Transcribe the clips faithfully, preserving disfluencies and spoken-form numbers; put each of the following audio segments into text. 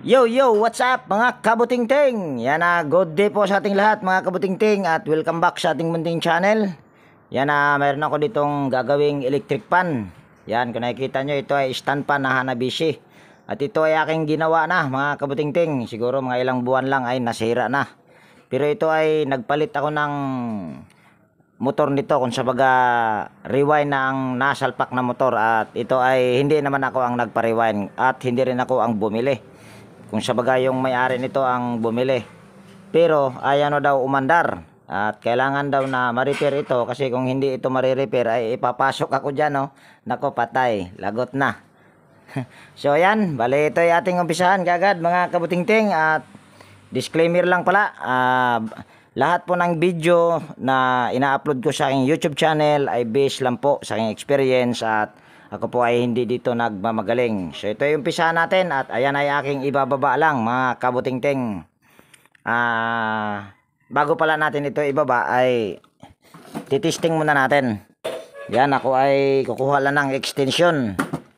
Yo, yo, what's up mga kabutingting? Yan na, good day po sa ating lahat mga kabutingting at welcome back sa ating munting channel. Yan na, mayroon ako ditong gagawing electric pan. Yan, kung nakikita nyo, ito ay stand pan na Hanabishi. At ito ay aking ginawa na mga kabutingting. Siguro mga ilang buwan lang ay nasira na. Pero ito ay nagpalit ako ng motor nito kung sa baga rewind na ang nasalpak na motor. At ito ay hindi naman ako ang nagpa-rewind at hindi rin ako ang bumili. Kung sa bagay yung may-ari nito ang bumili. Pero ayaw na daw umandar. At kailangan daw na ma-repair ito. Kasi kung hindi ito ma-repair ay ipapasok ako dyan. No? Nako patay. Lagot na. So yan. Bali ito ay ating umpisahan kagad mga kabutingting. At disclaimer lang pala. Uh, lahat po ng video na ina-upload ko sa aking YouTube channel ay based lang po sa aking experience. At ako po ay hindi dito nagmamagaling. So ito yung umpisa natin at ayan ay aking ibababa lang mga kabutingting. Ah, bago pala natin ito ibaba ay titesting muna natin. Yan, ako ay kukuha lang ng extension.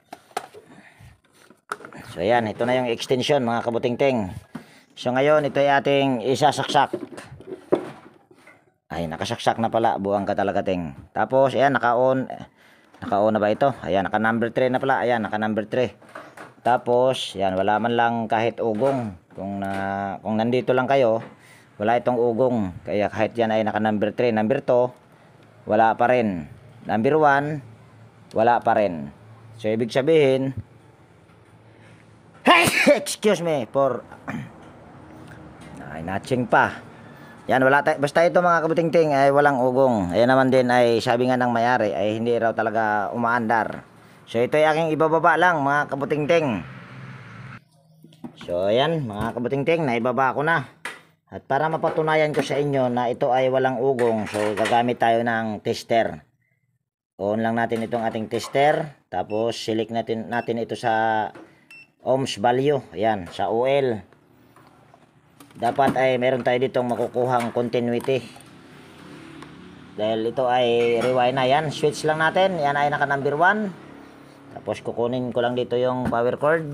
So ayan, ito na yung extension mga kabutingting. So ngayon ito ay ating isasaksak. Ay, nakasaksak na pala, buwang ka talaga ting. Tapos ayan, naka-on. Naka-on na ba ito? Ayan, naka number three na pala. Ayan, naka number three. Tapos, ayan, wala man lang kahit ugong. Kung, na, kung nandito lang kayo, wala itong ugong. Kaya kahit yan ay naka number three. Number two, wala pa rin. Number one, wala pa rin. So, ibig sabihin, excuse me, for, ay, natching pa. Yan, wala tayo. Basta ito mga kabutingting ay walang ugong. Ayan naman din ay sabi nga ng mayari ay hindi raw talaga umaandar. So ito ay aking ibababa lang mga kabutingting. So ayan mga kabutingting, naibaba ko na. At para mapatunayan ko sa inyo na ito ay walang ugong, so gagamit tayo ng tester. On lang natin itong ating tester. Tapos select natin, natin ito sa ohms value. Ayan, sa O L. Dapat ay meron tayo ditong makukuhang continuity. Dahil ito ay rewind na yan. Switch lang natin. Yan ay naka number one. Tapos kukunin ko lang dito yung power cord.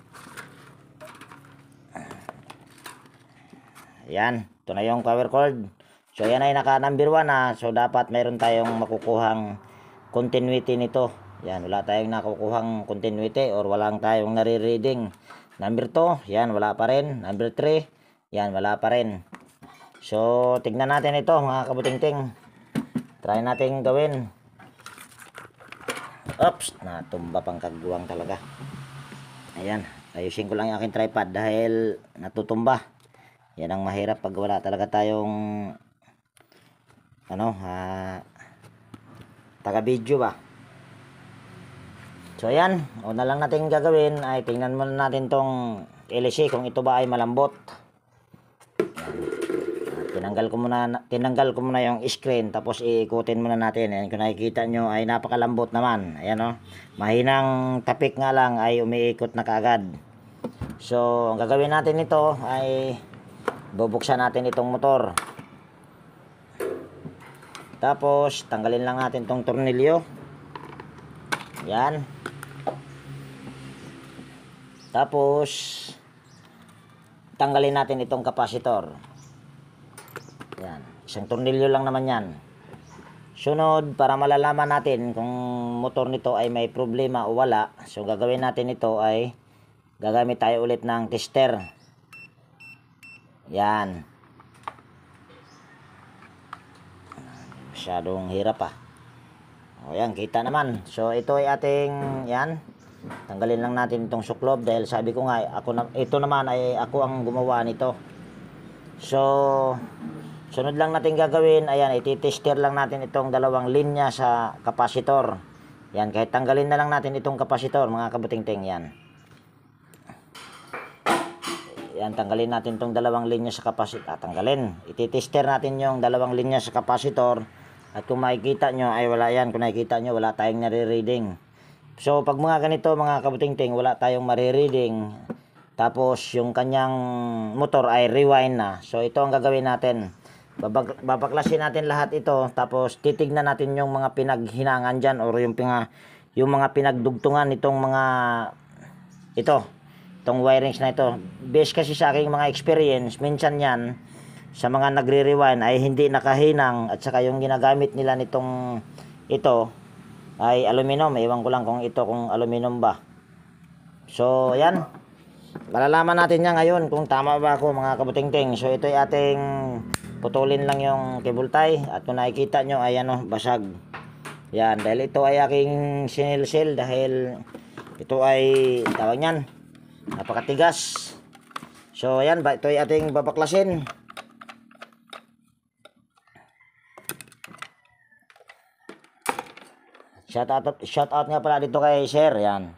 Yan. Ito na yung power cord. So yan ay naka number one na. So dapat meron tayong makukuhang continuity nito. Yan. Wala tayong nakukuhang continuity or walang tayong nare-reading. Number two. Yan. Wala pa rin. Number three. Yan, wala pa rin. So, tignan natin ito mga kabutingting. Try natin gawin. Oops, natumba pang kagwang talaga. Ayan, ayusin ko lang yung aking tripod dahil natutumba. Yan ang mahirap pag wala talaga tayong ano, ha, taga-video ba. So, ayan, una lang natin gagawin ay tingnan muna natin tong L C kung ito ba ay malambot. Tinanggal ko muna tinanggal ko muna yung screen tapos iikutin muna natin. Ayan, kung nakikita nyo ay napakalambot naman. Ayan o. Oh. Mahinang tapik nga lang ay umiikot na kaagad. So, ang gagawin natin ito ay bubuksan natin itong motor. Tapos, tanggalin lang natin itong tornilyo. Ayan. Tapos, tanggalin natin itong kapasitor. Yan, isang tornilyo lang naman yan. Sunod, para malalaman natin kung motor nito ay may problema o wala, so gagawin natin ito ay gagamit tayo ulit ng tester. Yan. Masyadong hirap ah. O yan, kita naman. So ito ay ating, yan, tanggalin lang natin itong suklob dahil sabi ko nga, ako na, ito naman ay ako ang gumawa nito. So, sunod lang natin gagawin, ayan, ititester lang natin itong dalawang linya sa kapasitor. Yan, kahit tanggalin na lang natin itong kapasitor, mga kabutingting, yan. Yan, tanggalin natin itong dalawang linya sa kapasitor. Ah, tanggalin. Ititester natin yung dalawang linya sa kapasitor. At kung makikita nyo, ay wala yan. Kung nakikita nyo, wala tayong nare-reading. So, pag mga ganito, mga kabutingting, wala tayong marireading. Tapos, yung kanyang motor ay rewind na. So, ito ang gagawin natin. Babag, babaklasin natin lahat ito. Tapos, titignan natin yung mga pinaghinangan dyan or yung, pinga, yung mga pinagdugtungan nitong mga ito. itong wirings na ito. Based kasi sa aking mga experience, minsan yan sa mga nagre-rewind ay hindi nakahinang, at saka yung ginagamit nila nitong ito ay aluminum. Ewan ko lang kung ito kung aluminum ba. So yan, malalaman natin yan ngayon kung tama ba ako mga kabutingting. So ito ay ating putulin lang yung cable tie, at kung nakikita nyo ay ano, basag. Yan, dahil ito ay aking sinilsil, dahil ito ay tawag nyan, napakatigas. So yan, ito ay ating babaklasin. Shout out, shout out nga pala dito kay Sir. Yan,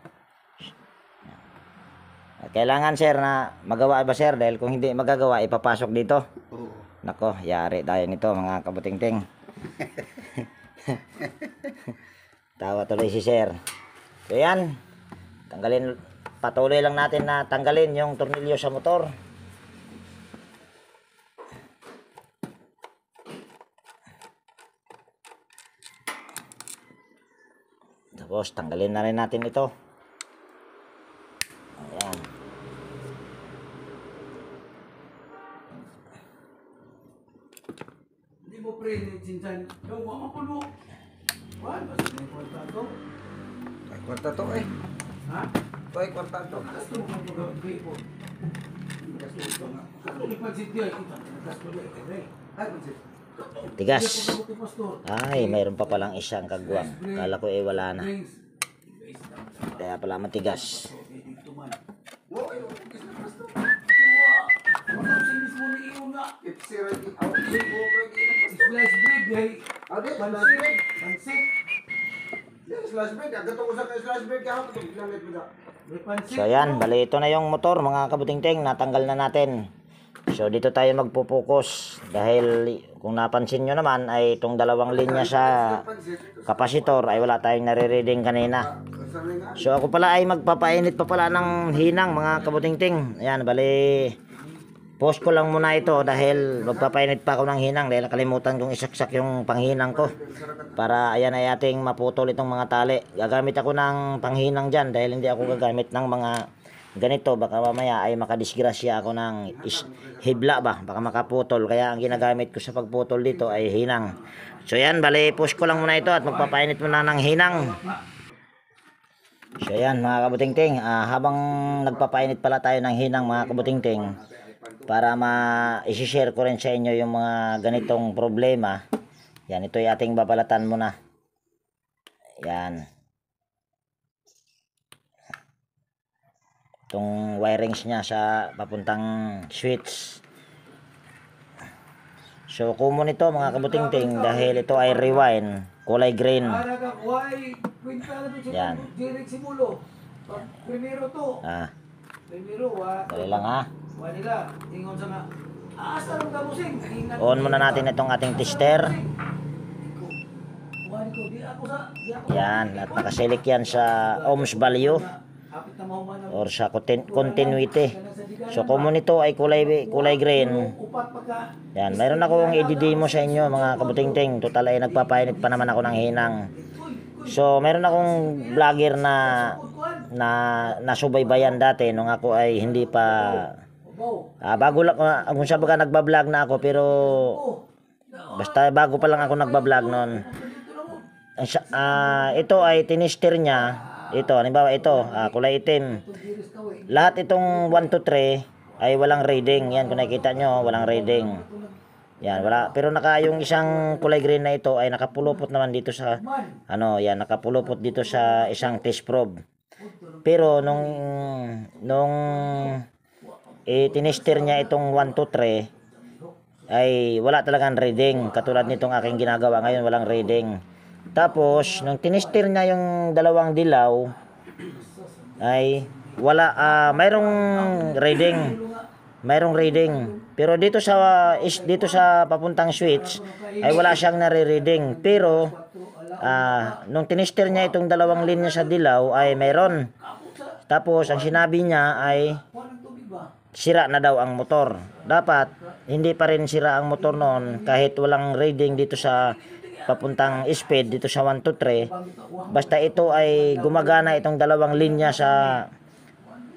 kailangan Sir na magawa ba Sir, dahil kung hindi magagawa ipapasok dito. Nako, yari tayo nito mga kabutingting. Tawa tuloy si Sir. So yan, tanggalin, patuloy lang natin na tanggalin yung tornilyo sa motor. Tapos tanggalin na rin natin ito. Ayan. Hindi mo pre, sinsan. Yung mga mapuno. Wala, basta may kwarta to. Ay, kwarta to eh. Ha? Ito ay kwarta to. Gasto mo kung pag-gawin po. Gasto mo nga. Ano ni pansit yun? Kita, gasto mo eh. Ay, pansit. Tigas. Ay, mayroon pa palang isang kagwang. Kala ko eh wala na. Kaya pala matigas. Slice bread, hey. Pansit. Slash bread, agato ko sa slash bread kahapon. Biglang mo da. May pansit. So yan, bali ito na yung motor mga kabutingting, natanggal na natin. So dito tayo magpupokus, dahil kung napansin nyo naman ay itong dalawang linya sa kapasitor ay wala tayong nare-reading kanina. So ako pala ay magpapainit pa pala ng hinang mga kabutingting. Ayan, bali post ko lang muna ito dahil magpapainit pa ako ng hinang, dahil nakalimutan kong isaksak yung panghinang ko para ayan ay ating maputol itong mga tali. Gagamit ako ng panghinang dyan dahil hindi ako gagamit ng mga ganito, baka mamaya ay makadisgrasya ako ng is hibla ba, baka makaputol. Kaya ang ginagamit ko sa pagputol dito ay hinang. So yan, bali push ko lang muna ito at magpapainit muna ng hinang. So yan mga kabutingting, uh, habang nagpapainit pala tayo ng hinang mga kabutingting, para ma-share ko rin sa inyo yung mga ganitong problema. Yan, ito ay ating babalatan muna. Yan, itong wirings niya sa papuntang switch. So common ito mga kabutingting, dahil ito ay rewind, kulay green. Yan. Primero to. Ah, Primero wa. dali lang ha. Wa nila. Ingon sa nga. Asa ron ka musing? On muna natin itong ating tester. Wa ni ko di ako sa di ako. Yan, at nakasilik yan sa ohms value Apit na mahuman or sa contin- continuity. So common ito ay kulay kulay green. upat pagka. Yan, mayroon akong i-demo sa inyo mga kabutingting. Total ay nagpapainit pa naman ako ng hinang. So meron akong vlogger na na nasubaybayan dati nung ako ay hindi pa ah, bago lang uh, kung sa baga nagba-vlog na ako, pero basta bago pa lang ako nagba-vlog noon. Uh, ito ay tinister niya. Ito, halimbawa ito, uh, kulay itim. Lahat itong one to three ay walang reading. Yan, kung nakikita nyo, walang reading. Yan, wala. Pero naka yung isang kulay green na ito ay nakapulupot naman dito sa ano, yan, nakapulupot dito sa isang test probe. Pero nung nung eh, tinister niya itong one to three ay wala talagang reading. Katulad nitong aking ginagawa ngayon, walang reading. Tapos nung tinister niya yung dalawang dilaw ay wala, uh, mayroong reading. Mayroong reading. Pero dito sa is dito sa papuntang switch ay wala siyang nare-reading. Pero uh, nung tinister niya itong dalawang linya sa dilaw ay mayroon. Tapos ang sinabi niya ay sira na daw ang motor. Dapat hindi pa rin sira ang motor noon kahit walang reading dito sa papuntang speed dito sa one to three. Basta ito ay gumagana itong dalawang linya sa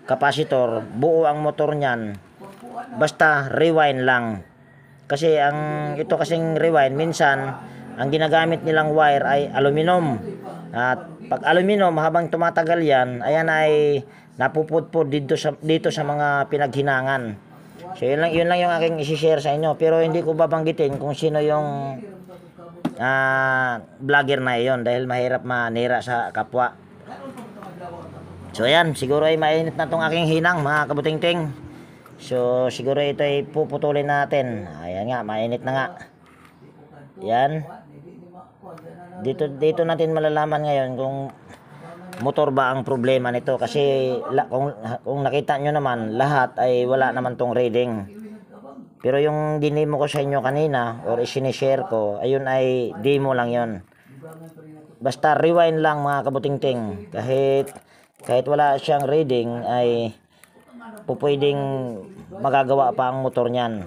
capacitor, buo ang motor niyan. Basta rewind lang. Kasi ang ito kasing rewind, minsan ang ginagamit nilang wire ay aluminum. At pag aluminum, habang tumatagal yan, ayan ay napupudpud dito sa, dito sa mga pinaghinangan. So yun lang, yun lang yung aking isi-share sa inyo. Pero hindi ko babanggitin kung sino yung uh, vlogger na iyon dahil mahirap manira sa kapwa. So ayan, siguro ay mainit na tong aking hinang mga kabuting-ting. So siguro ito ay puputulin natin. Ayan nga, mainit na nga. Yan. Dito dito natin malalaman ngayon kung motor ba ang problema nito kasi la, kung kung nakita nyo naman lahat ay wala naman tong reading. Pero yung dinemo ko sa inyo kanina or isinishare ko, ayun ay demo lang yon. Basta rewind lang mga kabuting-ting. Kahit kahit wala siyang reading ay pupwedeng magagawa pa ang motor niyan.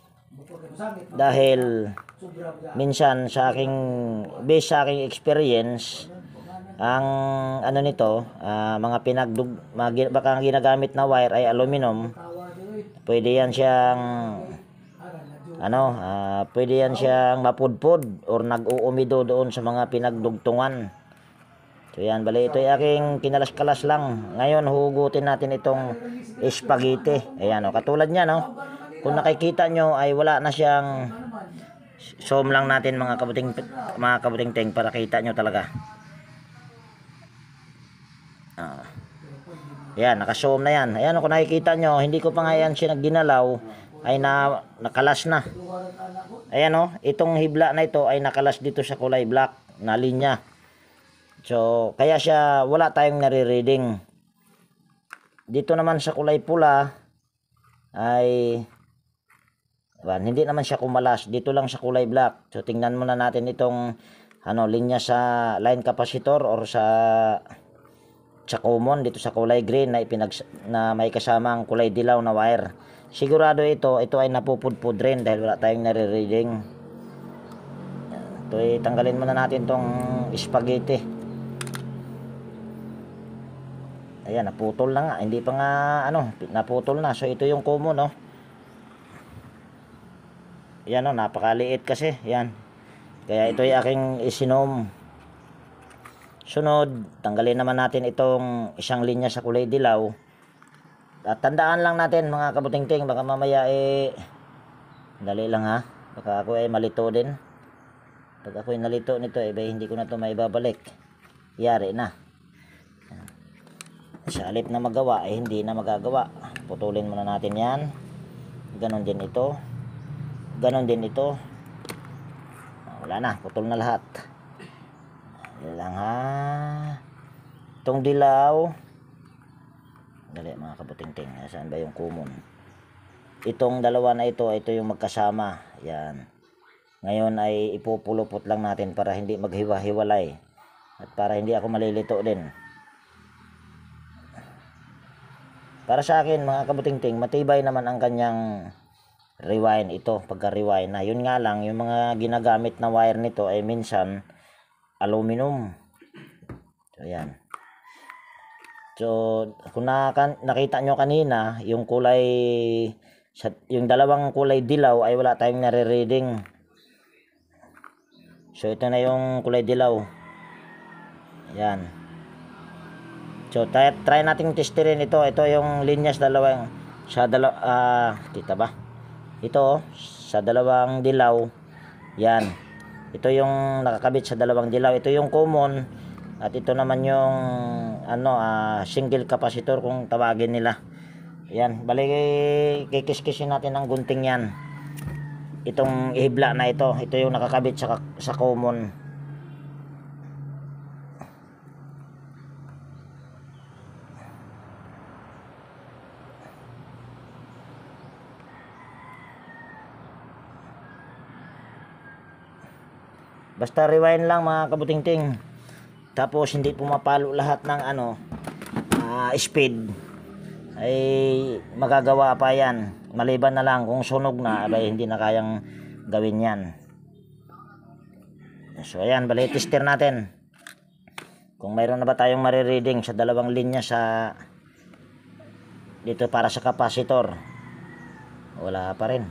Dahil minsan sa aking based sa aking experience, ang ano nito, uh, mga pinagdug mga, baka ang ginagamit na wire ay aluminum. Pwede yan siyang ano, uh, pwede yan siyang mapudpod or nag-uumido doon sa mga pinagdugtungan. So yan, bali ito ay aking kinalas-kalas lang. Ngayon hugutin natin itong spaghetti. Ayan o, katulad niya no. Kung nakikita nyo ay wala na siyang, zoom lang natin mga kabuting mga kabuting-ting para kita nyo talaga. Ah. Ayan, naka-zoom na yan. Ayan, kung nakikita nyo, hindi ko pa nga yan siya ginalaw, ay na, nakalas na. Ayan o, itong hibla na ito ay nakalas dito sa kulay black na linya. So, kaya siya, wala tayong nare-reading. Dito naman sa kulay pula, ay, well, hindi naman siya kumalas. Dito lang sa kulay black. So, tingnan muna natin itong, ano, linya sa line capacitor or sa, sa common, dito sa kulay green na, ipinag, na may kasamang kulay dilaw na wire. Sigurado ito, ito ay napupudpud rin dahil wala tayong nare-reading. Ito ay tanggalin muna natin tong spaghetti. Ayan, naputol na nga. Hindi pa nga, ano, naputol na. So, ito yung common, no. Ayan, no, napakaliit kasi. Ayan. Kaya ito yung aking isinom. Sunod, tanggalin naman natin itong isang linya sa kulay dilaw. At tandaan lang natin, mga kabuting-ting, baka mamaya eh, dali lang ha. Baka ako ay malito din. Pag ako ay nalito nito, eh, hindi ko na ito maibabalik. Yari na. Sa alip na magawa ay eh, hindi na magagawa. Putulin muna natin yan. Ganon din ito. Ganon din ito. Wala na, putol na lahat. Yan lang ha. Itong dilaw. Dali mga kabuting-ting. Saan ba yung common? Itong dalawa na ito, ito yung magkasama. Yan. Ngayon ay ipupulupot lang natin para hindi maghiwa-hiwalay. At para hindi ako malilito din. Para sa akin mga kabuting-ting, matibay naman ang kanyang rewind ito, pagka-rewind na. Yun nga lang, yung mga ginagamit na wire nito ay minsan aluminum. So yan. So kung naka, nakita nyo kanina, yung kulay, yung dalawang kulay dilaw ay wala tayong nare-reading. So ito na yung kulay dilaw. Yan. So try, try nating testerin ito. Ito yung linya sa dalawang sa dalaw ah uh, kita ba? Ito sa dalawang dilaw. Yan. Ito yung nakakabit sa dalawang dilaw. Ito yung common at ito naman yung ano uh, single capacitor kung tawagin nila. Yan, bali kikiskisin natin ng gunting yan. Itong ihibla na ito, ito yung nakakabit sa sa common. Basta rewind lang mga kabuting-ting. Tapos hindi pumapalo lahat ng ano uh, speed. Ay magagawa pa yan. Maliban na lang kung sunog na, abay hindi na kayang gawin yan. So ayan, bali tester natin. Kung mayroon na ba tayong marireading sa dalawang linya sa Dito para sa capacitor, wala pa rin.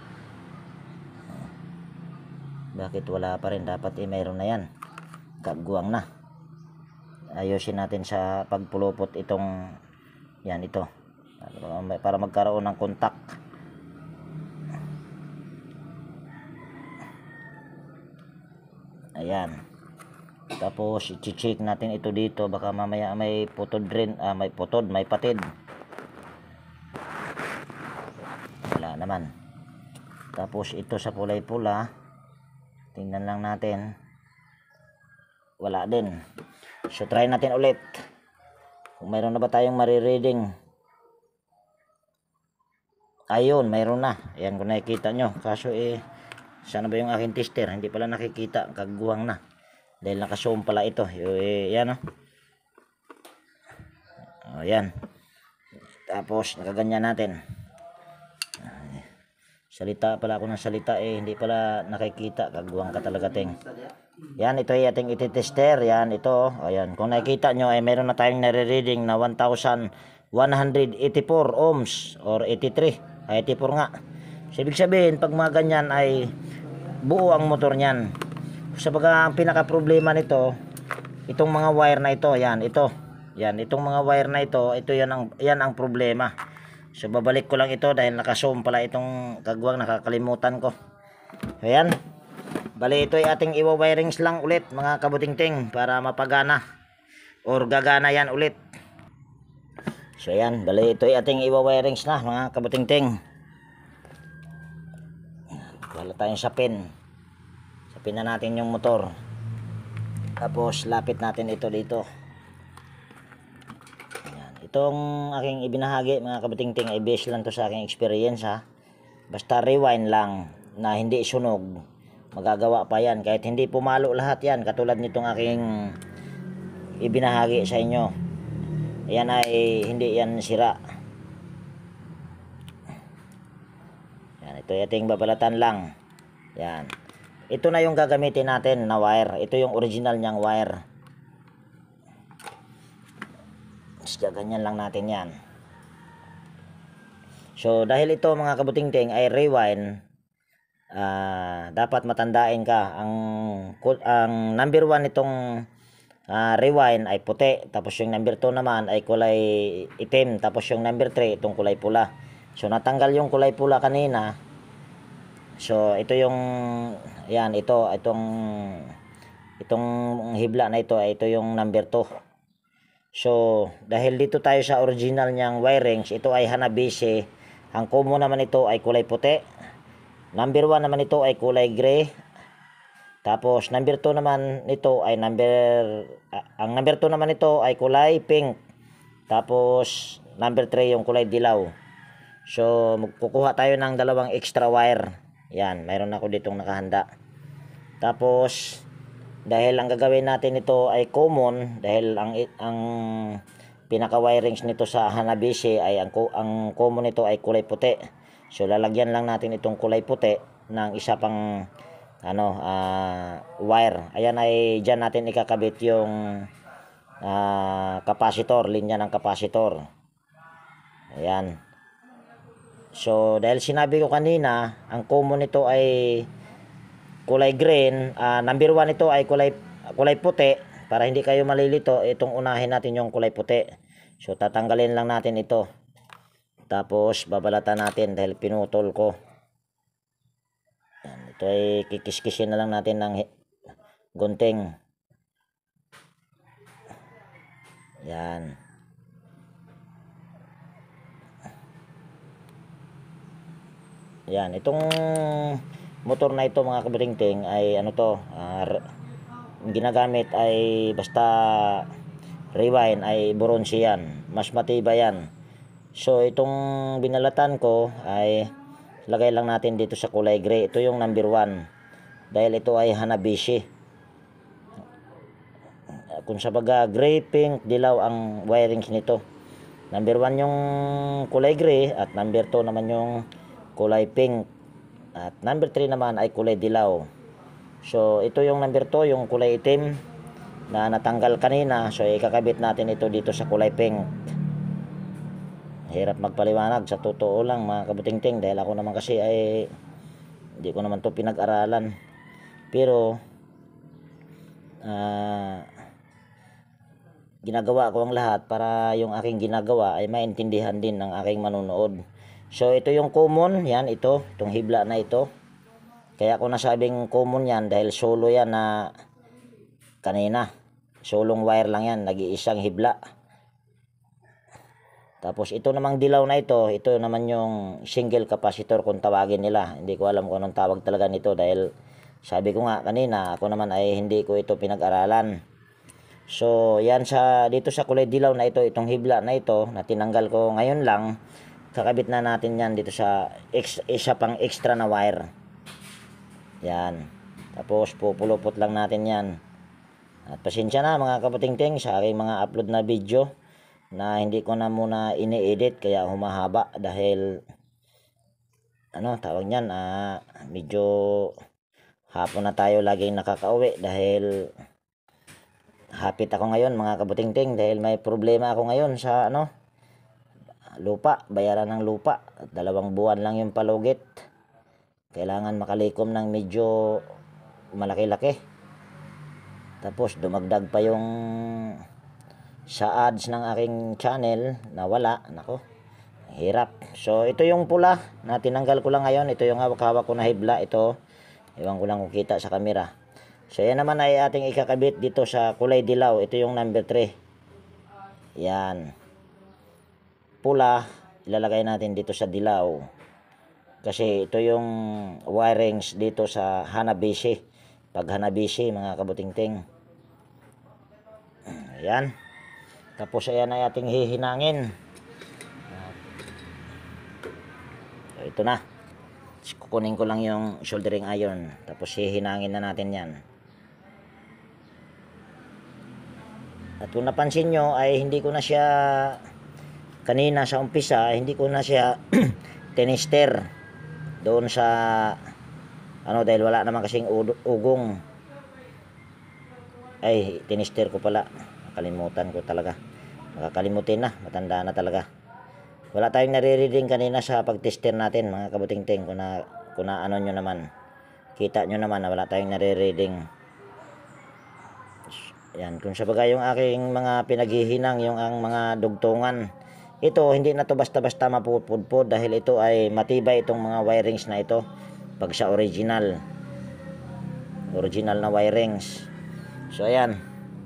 Bakit wala pa rin? Dapat eh mayroon na yan. Kagguwang na. Ayusin natin sa pagpulupot itong yan, ito, para magkaroon ng kontak. Ayan. Tapos i-check natin ito dito, baka mamaya may putod rin, ah, may putod, may patid. Wala naman. Tapos ito sa kulay pula, tingnan lang natin, wala din. So try natin ulit kung mayroon na ba tayong marireading. Ayun, mayroon na. Ayan, kung nakikita nyo. Kaso eh, sana ba yung aking tester, hindi pala nakikita, kagguwang na dahil naka-zoom pala ito. E, yan o. O, yan. Tapos nakaganyan natin. Salita pala ako ng salita eh, hindi pala nakikita, kagguwang ka talaga, ting. Yan, ito ay ating ititester. Yan, ito. O, yan. Kung nakikita nyo ay meron na tayong nare-reading na one thousand one hundred eighty-four ohms or eighty-three, eighty-four nga. So, ibig sabihin, pag mga ganyan ay buo ang motor niyan. Sa baga, ang pinaka problema nito, itong mga wire na ito, yan, ito. Yan, itong mga wire na ito, ito yan ang, yan ang problema. So, babalik ko lang ito dahil naka-zoom pala itong kagwang, nakakalimutan ko. Ayan. Bali, ito ay ating iwa-wirings lang ulit, mga kabutingting, para mapagana or gagana yan ulit. So, ayan. Bali, ito ay ating iwa-wirings na, mga kabutingting. Wala tayong sapin. Sapin na natin yung motor. Tapos lapit natin ito dito. Ayan. Itong aking ibinahagi, mga kabatingting, ay base lang to sa aking experience, ha. Basta rewind lang na hindi sunog, magagawa pa yan. Kahit hindi pumalo lahat yan, katulad nitong aking ibinahagi sa inyo. Ayan ay hindi yan sira. Ito yung ating babalatan lang. Yan. Ito na yung gagamitin natin na wire. Ito yung original niyang wire. Just ganyan lang natin yan. So, dahil ito, mga kabutingting, ay rewind, uh, dapat matandain ka. Ang, ang number one nitong uh, rewind ay puti. Tapos yung number two naman ay kulay itim. Tapos yung number three, itong kulay pula. So, natanggal yung kulay pula kanina. So, ito yung, yan, ito, itong, itong hibla na ito, ito yung number two. So, dahil dito tayo sa original niyang wirings, ito ay Hanabishi. Ang common naman ito ay kulay puti. Number one naman ito ay kulay gray. Tapos, number two naman nito ay number, uh, ang number two naman ito ay kulay pink. Tapos, number three yung kulay dilaw. So, kukuha tayo ng dalawang extra wire. Yan, mayroon ako ditong nakahanda. Tapos, dahil ang gagawin natin ito ay common, dahil ang ang pinaka wirings nito sa Hanabishi ay ang, ang common nito ay kulay puti. So, lalagyan lang natin itong kulay puti ng isa pang ano, uh, wire. Ayan ay dyan natin ikakabit yung uh, capacitor, linya ng capacitor. Ayan. So, dahil sinabi ko kanina, ang common nito ay kulay green, uh, number one ito ay kulay, kulay puti. Para hindi kayo malilito, itong unahin natin yung kulay puti. So, tatanggalin lang natin ito. Tapos, babalatan natin dahil pinutol ko. Yan, ito ay kikiskisin na lang natin ng gunting. Yan. Yan, itong motor na ito, mga kabutingting, ay ano to, uh, ginagamit ay basta rewind ay bronze yan, mas matibay yan. So, itong binalatan ko ay lagay lang natin dito sa kulay gray. Ito yung number one dahil ito ay Hanabishi. Kung sa baga gray, pink, dilaw ang wirings nito. Number one yung kulay gray at number two naman yung kulay pink. At number three naman ay kulay dilaw. So, ito yung number two, yung kulay itim na natanggal kanina. So, ikakabit natin ito dito sa kulay pink. hirap magpaliwanag sa totoo lang mga kabutingting, dahil ako naman kasi ay hindi ko naman to pinag-aralan, pero uh, ginagawa ko ang lahat para yung aking ginagawa ay maintindihan din ng aking manonood. So ito yung common, yan ito, itong hibla na ito. Kaya ko nasabing common yan dahil solo yan na kanina. Solong wire lang yan, nag-iisang hibla. Tapos ito namang dilaw na ito, ito naman yung single capacitor kung tawagin nila. Hindi ko alam kung anong tawag talaga nito dahil sabi ko nga kanina, ako naman ay hindi ko ito pinag-aralan. So yan sa dito sa kulay dilaw na ito, itong hibla na ito na tinanggal ko ngayon lang, kakabit na natin yan dito sa ex, isa pang extra na wire. Yan. Tapos pupulupot lang natin yan. At pasensya na mga kaputingting sa aking mga upload na video na hindi ko na muna ini-edit kaya humahaba dahil ano tawag niyan, ah, medyo hapon na tayo laging nakakauwi dahil hapit ako ngayon mga kabutingting dahil may problema ako ngayon sa ano lupa, bayaran ng lupa. Dalawang buwan lang yung palugit. Kailangan makalikom ng medyo malaki-laki. Tapos dumagdag pa yung sa ads ng aking channel na wala. Nako, hirap. So ito yung pula na tinanggal ko lang ngayon. Ito yung hawak-hawak ko na hibla. Ito, iwan ko lang kung kita sa camera. So yan naman ay ating ikakabit dito sa kulay dilaw. Ito yung number three. Yan. Pula, ilalagay natin dito sa dilaw. Kasi ito yung wirings dito sa Hanabishi. Pag Hanabishi mga kabutingting. Ayan. Tapos ayan ay ating hihinangin. So, ito na. Kukunin ko lang yung soldering iron. Tapos hihinangin na natin yan. At kung napansin nyo ay hindi ko na siya kanina sa umpisa, hindi ko na siya tinister doon sa ano dahil wala naman kasing ugong. Ay tinister ko pala, nakalimutan ko talaga, makakalimutin na, matanda na talaga. Wala tayong nare-reading kanina sa pagtester natin mga kabutingting. Kung na, kung na ano nyo naman, kita nyo naman na wala tayong nare-reading. Yan, kung sa bagay yung aking mga pinaghihinang, yung ang mga dugtungan, ito hindi na to basta-basta mapupudpud dahil ito ay matibay itong mga wirings na ito pag sa original original na wirings. So ayan,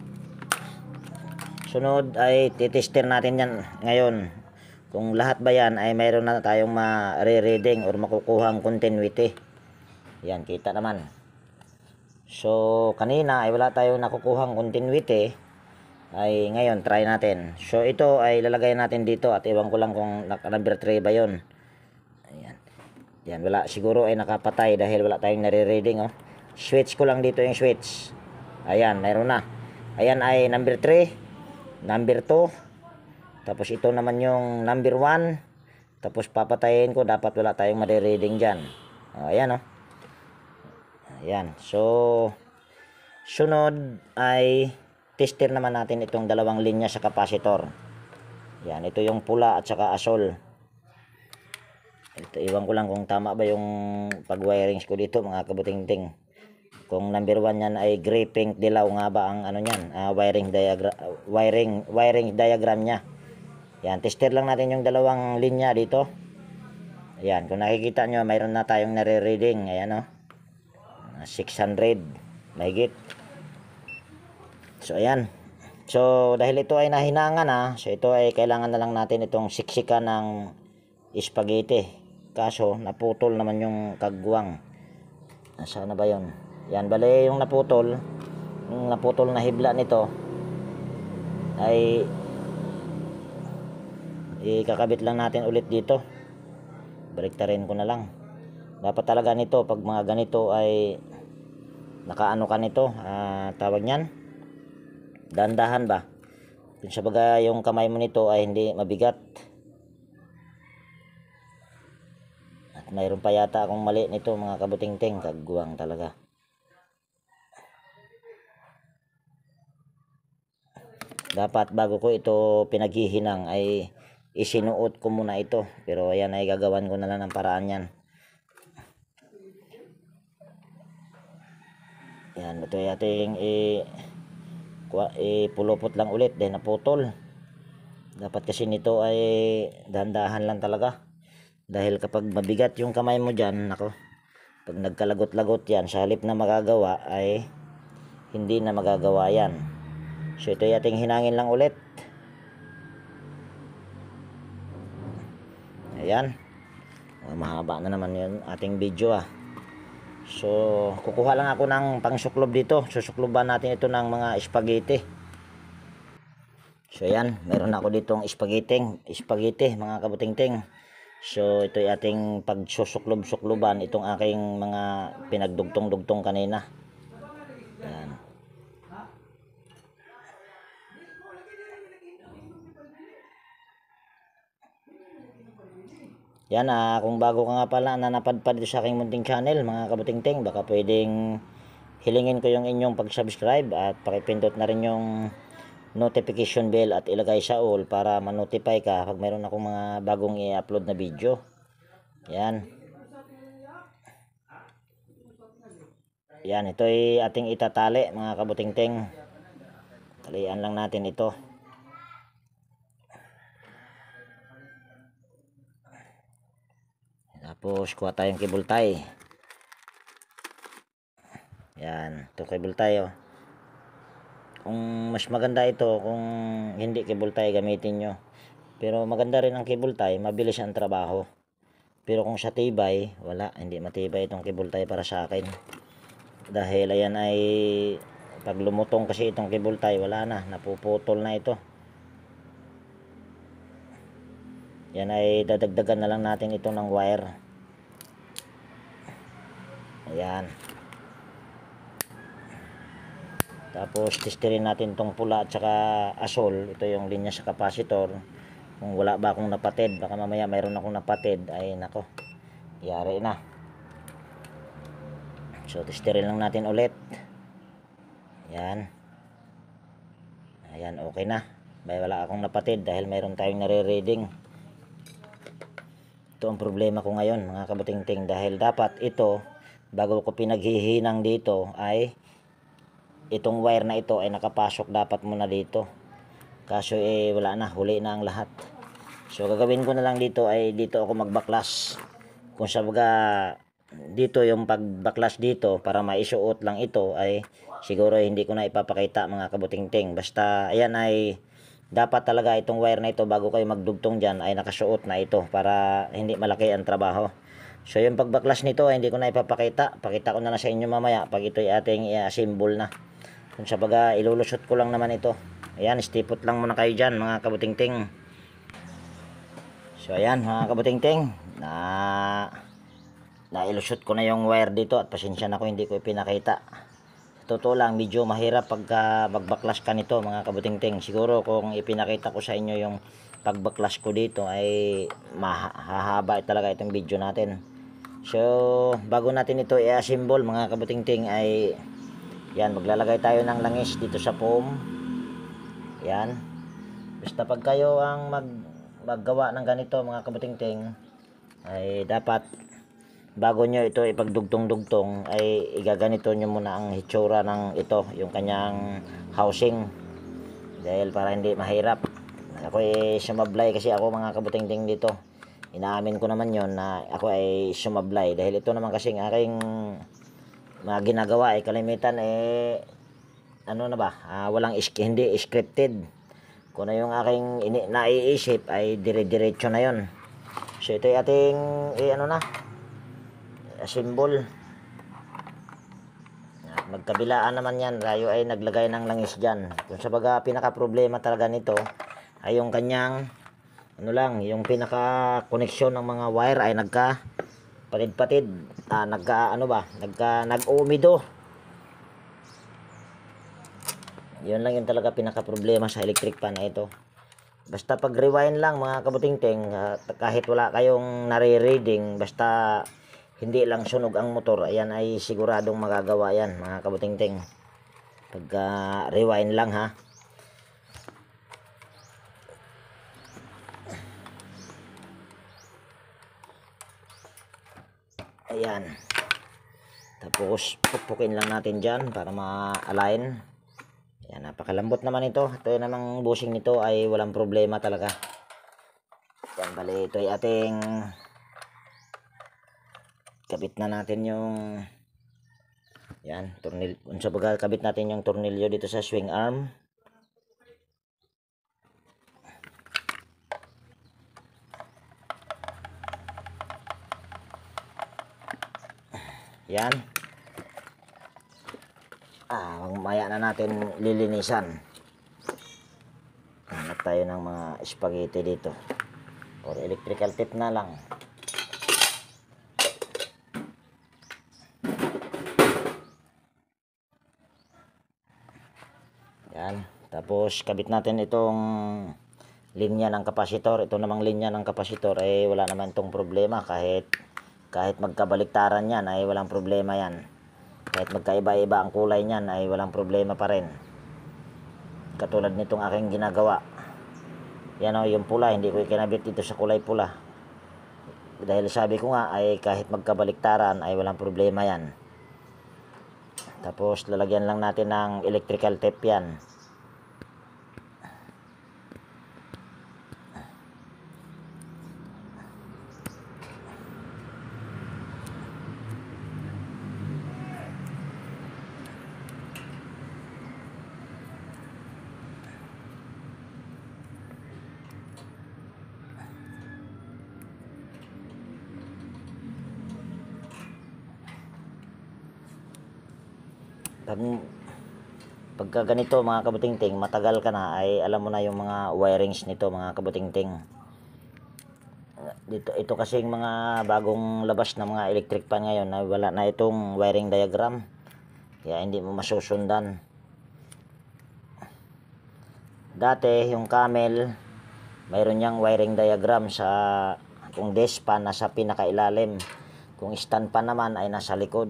sunod ay titester natin yan ngayon kung lahat ba yan ay mayroon na tayong ma-reading or makukuhang continuity. Yan, kita naman. So kanina ay wala tayong nakukuhang continuity, ay ngayon try natin. So ito ay lalagay natin dito at iwan ko lang kung number three ba yun. Ayan. Yan, wala siguro ay nakapatay dahil wala tayong nare-reading. Oh. Switch ko lang dito yung switch. Ayan, mayroon na. Ayan ay number three, number two. Tapos ito naman yung number one. Tapos papatayin ko, dapat wala tayong mare-reading dyan. Oh, ayan oh. Ayan, so sunod ay tester naman natin itong dalawang linya sa capacitor. Yan, ito yung pula at saka asol. Ito, iwan ko lang kung tama ba yung pag-wirings ko dito mga kabutingting. Kung number one yan ay gray pink dilaw nga ba ang ano niyan, uh, wiring diagram wiring wiring diagram niya. Yan, tester lang natin yung dalawang linya dito. Ayan, kung nakikita nyo mayroon na tayong nare-reading. Ayan oh. six hundred mahigit. So ayan. So dahil ito ay nahinangan na, so ito ay kailangan na lang natin itong siksikan ng spaghetti. Kaso naputol naman yung kagwang. Nasaan na ba yun? Yan, bali yung naputol, yung naputol na hibla nito ay ikakabit lang natin ulit dito. Baliktarin ko na lang. Dapat talaga nito pag mga ganito ay nakaano ka nito, uh, tawag niyan, dandahan ba, kung sa bagay yung kamay mo nito ay hindi mabigat. At mayroon pa yata akong mali nito mga kabutingting, kagwang talaga. Dapat bago ko ito pinaghihinang ay isinuot ko muna ito. Pero ayan ay gagawan ko na lang ng paraan yan. Yan, ito ay ating i ipulupot lang ulit dahil naputol. Dapat kasi nito ay dahan-dahan lang talaga. Dahil kapag mabigat yung kamay mo dyan, nako, pag nagkalagot-lagot yan, sa halip na magagawa ay hindi na magagawa yan. So ito ay ating hinangin lang ulit. Ayan. Mahaba na naman yun ating video ah. So, kukuha lang ako ng pangsuklob dito. Susukloban natin ito ng mga spaghetti. So, yan. Meron ako ditong spaghetti. Spaghetti, mga kabuting-ting. So, ito ay ating pagsusuklob-sukloban. Itong aking mga pinagdugtong-dugtong kanina. Yan. Yan ah, kung bago ka nga pala na napadpad dito sa aking munting channel, mga kabuting-ting, baka pwedeng hilingin ko yung inyong pag-subscribe at pakipindot na rin yung notification bell at ilagay sa all para ma-notify ka pag mayroon akong mga bagong i-upload na video. Yan. Yan, ito ay ating itatali, mga kabuting-ting. Talian lang natin ito. Tapos kuha tayong cable tie. Yan, ito cable tie oh. Kung mas maganda ito kung hindi cable tie gamitin nyo. Pero maganda rin ang cable tie, mabilis ang trabaho. Pero kung sa tibay, wala, hindi matibay itong cable tie para sa akin. Dahil ayan ay pag lumutong kasi itong cable tie, wala na, napuputol na ito. Yan ay dadagdagan na lang natin ito ng wire. Ayan. Tapos testerin natin tong pula at saka asol. Ito yung linya sa capacitor. Kung wala ba akong napatid, baka mamaya mayroon akong napatid, ay nako, yari na. So testerin lang natin ulit. Ayan. Ayan, okay na. May wala akong napatid dahil mayroon tayong nare-reading. Ito ang problema ko ngayon, mga kabuting-ting, dahil dapat ito, bago ko pinaghihinang dito, ay itong wire na ito ay nakapasok dapat muna dito. Kaso eh wala na, huli na ang lahat. So gagawin ko na lang dito ay dito ako magbaklas. Kung sa baga dito yung pagbaklas dito para maisuot lang ito ay siguro hindi ko na ipapakita, mga kabuting-ting. Basta ayan ay dapat talaga itong wire na ito bago kayo magdugtong dyan ay nakasuot na ito para hindi malaki ang trabaho. So yung pagbaklas nito ay hindi ko na ipapakita. Pakita ko na lang sa inyo mamaya pag ito ay ating i-assemble na. Kung sa baga ilulusot ko lang naman ito. Ayan, stipot lang muna kayo dyan, mga kabuting-ting. So ayan, mga kabuting-ting, na nailusot ko na yung wire dito at pasensya na ko hindi ko ipinakita. Totoo lang, medyo mahirap pagka magbaklas ka nito, mga kabuting-ting. Siguro kung ipinakita ko sa inyo yung pagbaklas ko dito ay mahahaba talaga itong video natin. So bago natin ito i-assemble, mga kabuting-ting, ay yan, maglalagay tayo ng langis dito sa foam. Yan. Basta pag kayo ang mag maggawa ng ganito, mga kabuting-ting, ay dapat bago nyo ito ipagdugtong-dugtong ay igaganito nyo muna ang hitsura ng ito, yung kanyang housing, dahil para hindi mahirap. Ako ay sumablay kasi ako, mga kabuting-ting, dito. Inaamin ko naman yon na ako ay sumablay dahil ito naman kasing aking mga ginagawa ay kalimitan eh ano na ba, ah, walang isk hindi scripted. Kung na yung aking ini naiisip ay dire-diretso na yon. So ito ay ating eh, ano na symbol. Magkabilaan naman yan. Tayo ay naglagay ng langis dyan. Kung sa baga pinaka problema talaga nito ay yung kanyang ano lang, yung pinaka koneksyon ng mga wire ay nagka patid-patid, ah, nagka ano ba nagka nag-umido. Yun lang yung talaga pinaka problema sa electric pan na ito. Basta pag rewind lang, mga kabuting-ting, uh, kahit wala kayong nare-reading, basta hindi lang sunog ang motor, ayan ay siguradong magagawa yan, mga kabuting-ting. Pag uh, rewind lang ha. Ayan. Tapos pukpukin lang natin dyan para ma-align. Ayan, napakalambot naman ito. Ito namang bushing nito ay walang problema talaga. Ayan, bali ito ay ating kabit na natin yung yan, tornil, unsa baga kabit natin yung tornilyo dito sa swing arm. Yan. Ah, mamaya na natin lilinisan. Hanap tayo ng mga spaghetti dito. Or electrical tape na lang. Yan. Tapos kabit natin itong linya ng kapasitor. Ito namang linya ng kapasitor ay eh, wala naman itong problema kahit kahit magkabaliktaran yan ay walang problema yan. Kahit magkaiba-iba ang kulay niyan ay walang problema pa rin. Katulad nitong aking ginagawa. Yan o, yung pula, hindi ko ikinabit dito sa kulay pula. Dahil sabi ko nga ay kahit magkabaliktaran ay walang problema yan. Tapos lalagyan lang natin ng electrical tape yan. Pag, pagka ganito mga kabutingting, matagal ka na ay alam mo na yung mga wirings nito mga kabutingting. Dito, ito kasing mga bagong labas na mga electric pan ngayon na wala na itong wiring diagram. Kaya hindi mo masusundan. Dati yung Camel, mayroon niyang wiring diagram sa kung desk pan nasa pinakailalim. Kung stand pan naman ay nasa likod.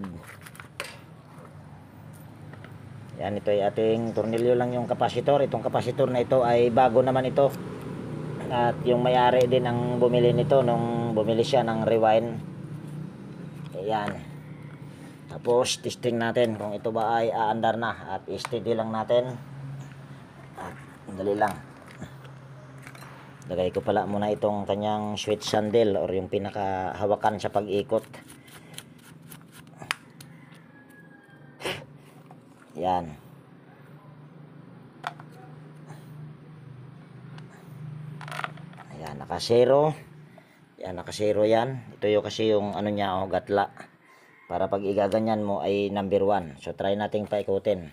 Yan, ito ay ating tornilyo lang yung kapasitor. Itong kapasitor na ito ay bago naman ito. At yung may-ari din ang bumili nito nung bumili siya ng rewind. Ayan. Tapos testing natin kung ito ba ay aandar na. At steady lang natin. At dali lang. Lagay ko pala muna itong kanyang switch handle or yung pinakahawakan sa pag-ikot. Yan. Ayan, naka-zero. Yan, naka-zero yan. Ito yung kasi yung ano niya, oh, gatla. Para pag igaganyan mo ay number one. So, try nating paikutin.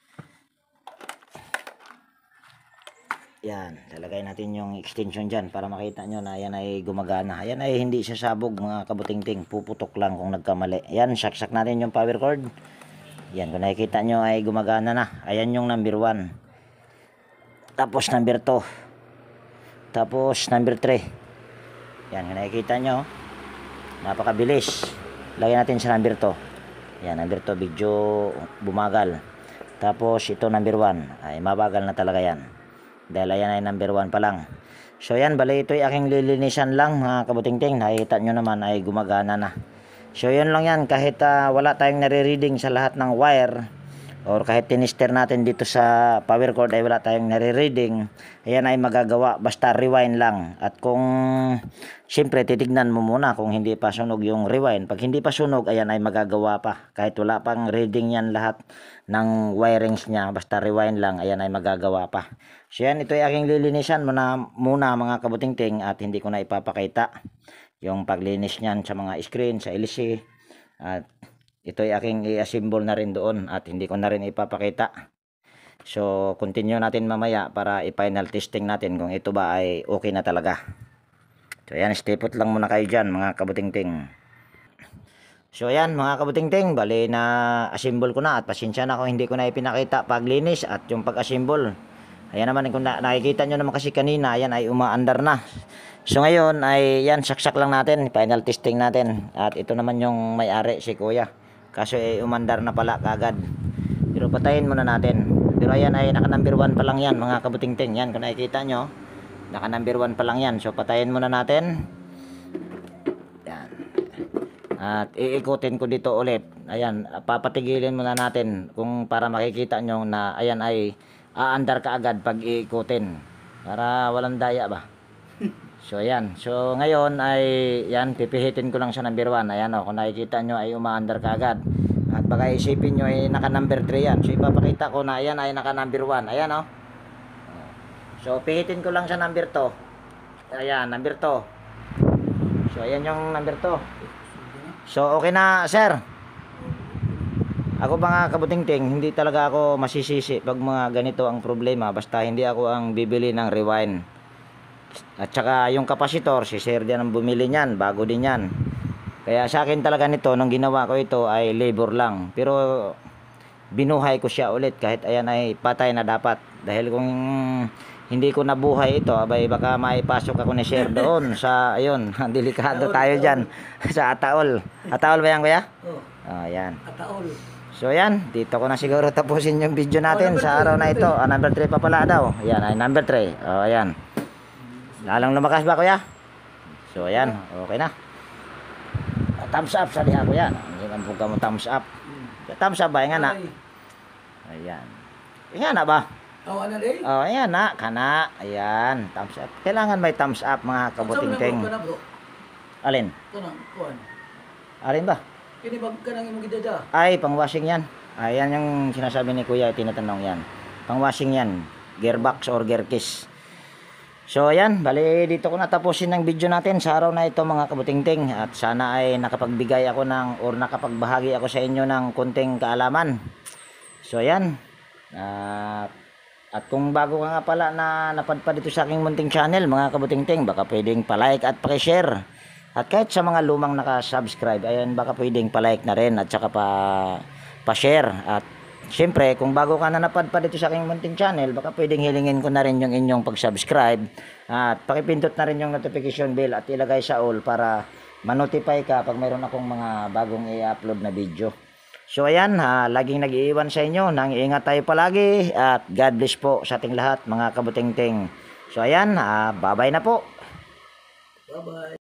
Yan, lalagay natin yung extension dyan para makita nyo na yan ay gumagana. Yan ay hindi sasabog mga kabutingting. Puputok lang kung nagkamali. Yan, saksak natin yung power cord. Yan, kung nakikita nyo ay gumagana na. Ayan yung number one. Tapos number two. Tapos number three. Yan, kung nakikita nyo, napakabilis. Lagyan natin sa number two. Yan, number two, medyo bumagal. Tapos ito number one. Ay, mabagal na talaga yan. Dahil ayan ay number one pa lang. So yan, bali ito ay aking lilinisan lang mga kabutingting. Nakikita nyo naman ay gumagana na. So yun lang yan, kahit uh, wala tayong nare-reading sa lahat ng wire or kahit tinister natin dito sa power cord ay wala tayong nare-reading, ayan ay magagawa basta rewind lang. At kung siyempre titignan mo muna kung hindi pa sunog yung rewind. Pag hindi pa sunog, ayan ay magagawa pa kahit wala pang reading yan lahat ng wirings nya, basta rewind lang, ayan ay magagawa pa. So yan, ito ay aking lilinisan muna, muna mga kabutingting at hindi ko na ipapakita yung paglinis niyan sa mga screen, sa L C. At ito ay aking i-assemble na rin doon at hindi ko na rin ipapakita. So continue natin mamaya para i-final testing natin kung ito ba ay okay na talaga. So yan, stay put lang muna kayo dyan mga kabutingting. So yan mga kabutingting, bali na assemble ko na at pasensya na kung hindi ko na ipinakita paglinis at yung pag-assemble. Ayan naman, kung na nakikita nyo naman kasi kanina, ayan ay umaandar na. So ngayon ay yan, saksak lang natin, final testing natin. At ito naman yung may-ari, si Kuya. Kaso ay umandar na pala kagad. Pero patayin muna natin. Pero ayan ay naka number one pa lang yan mga kabutingting. Yan, kung nakikita nyo, naka number one pa lang yan. So patayin muna natin. Yan. At iikutin ko dito ulit. Ayan, papatigilin muna natin kung para makikita nyo na ayan ay aandar ka agad pag iikutin. Para walang daya ba. So ayan. So ngayon ay yan, pipihitin ko lang sa number one. Ayan o, kung nakikita nyo ay umaandar ka agad. At baka isipin nyo ay naka number three yan. So ipapakita ko na ayan ay naka number one. Ayan o. So pihitin ko lang sa number two. Ayan, number two. So ayan yung number two. So okay na sir. Ako mga kabutingting, hindi talaga ako masisisi pag mga ganito ang problema. Basta hindi ako ang bibili ng rewind. At saka yung kapasitor, si sir din ang bumili niyan, bago din yan. Kaya sa akin talaga nito, nung ginawa ko ito ay labor lang. Pero binuhay ko siya ulit kahit ayan ay patay na dapat. Dahil kung hindi ko nabuhay ito, abay baka maipasok ako ni sir doon sa, ayun, delikado tayo dyan. Sa Ataol. Ataol ba yan kuya? Oh, Oh, yan. ataol. So yan, dito ko na siguro tapusin yung video natin sa araw na ito. Ah, number three pa pala daw. Ayan, ay number three. Oh, ayan. Lalang lumakas ba kuya? So ayan, okay na. Ah, thumbs up sa diha kuya. Hindi man po mo thumbs up. Thumbs up ba? Nga na. Ayan. Nga na ba? Oh, ano day? Oh, ayan na. Kana. Ayan. Thumbs up. Kailangan may thumbs up mga kabutingting. Ka na bro. Alin? Kanang kuan. Alin ba? Kini bag ka nang imong gidada. Ay, pang washing yan. Ayan yung sinasabi ni kuya, tinatanong yan. Pang washing yan. Gearbox or gear case. So ayan, bali dito ko natapusin ng video natin sa araw na ito mga kabutingting. At sana ay nakapagbigay ako ng or nakapagbahagi ako sa inyo ng konting kaalaman. So ayan. Uh, at kung bago ka nga pala na napadpad dito sa aking munting channel mga kabutingting, baka pwedeng palike at pakishare. At kahit sa mga lumang nakasubscribe, ayan baka pwedeng palike na rin at saka pa pa-share. At siyempre, kung bago ka na napadpad dito sa aking munting channel, baka pwedeng hilingin ko na rin yung inyong pag-subscribe. At pakipindot na rin yung notification bell at ilagay sa all para ma-notify ka pag mayroon akong mga bagong i-upload na video. So ayan, ha, laging nag-iiwan sa inyo. Nang ingat tayo palagi at God bless po sa ating lahat mga kabutingting. So ayan, ha, bye-bye na po. Bye-bye.